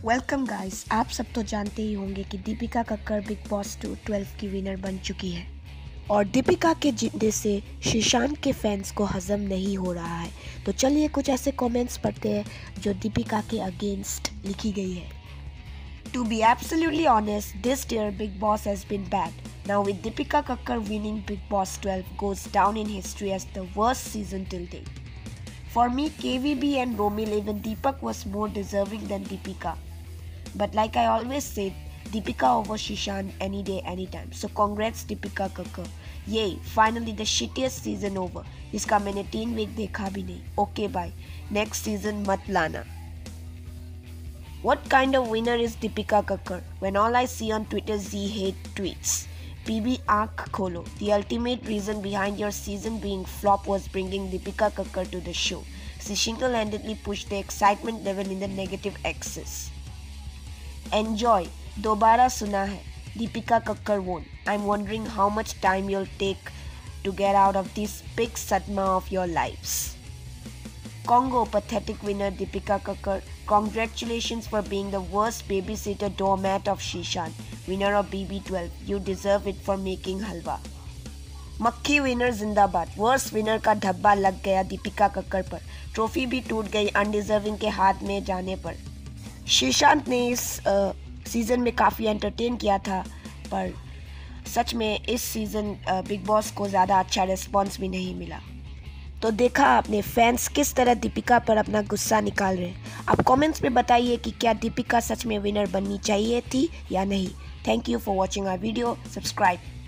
Welcome guys. आप सब तो जानते ही होंगे कि दीपिका कक्कर बिग बॉस 12 की विनर बन चुकी है और दीपिका के जीतने से श्रीशांत के फैंस को हजम नहीं हो रहा है। तो चलिए कुछ ऐसे कमेंट्स पढ़ते हैं जो दीपिका के अगेंस्ट लिखी गई है। To be absolutely honest, this year Bigg Boss has been bad. Now with Dipika Kakkar winning Big Boss 12 goes down in history as the worst season till date. For me, KVB and Romil, even Deepak was more deserving than Dipika. But like I always said, Dipika over Sreesanth any day, anytime. So congrats Dipika Kakkar. Yay, finally the shittiest season over. जिसका मैंने 3 week देखा भी नहीं. Okay bye. Next season मत लाना. What kind of winner is Dipika Kakkar? When all I see on Twitter Z hate tweets. PB आँख खोलो. The ultimate reason behind your season being flop was bringing Dipika Kakkar to the show. She single-handedly pushed the excitement level in the negative axis. Enjoy. दोबारा सुना है. Dipika Kakkar won. I'm wondering how much time you'll take to get out of this big sadma of your lives. Congo pathetic winner Dipika Kakkar. Congratulations for being the worst babysitter doormat of Sreesanth. Winner of BB12. You deserve it for making halwa. मक्खी winner जिंदाबाद. Worst winner का धब्बा लग गया दीपिका कक्कर पर. Trophy भी टूट गई अनडिजर्विंग के हाथ में जाने पर. श्रीशांत ने इस सीज़न में काफ़ी एंटरटेन किया था, पर सच में इस सीज़न बिग बॉस को ज़्यादा अच्छा रिस्पॉन्स भी नहीं मिला. तो देखा आपने फैंस किस तरह दीपिका पर अपना गुस्सा निकाल रहे हैं. आप कमेंट्स में बताइए कि क्या दीपिका सच में विनर बननी चाहिए थी या नहीं. Thank you for watching our video. Subscribe.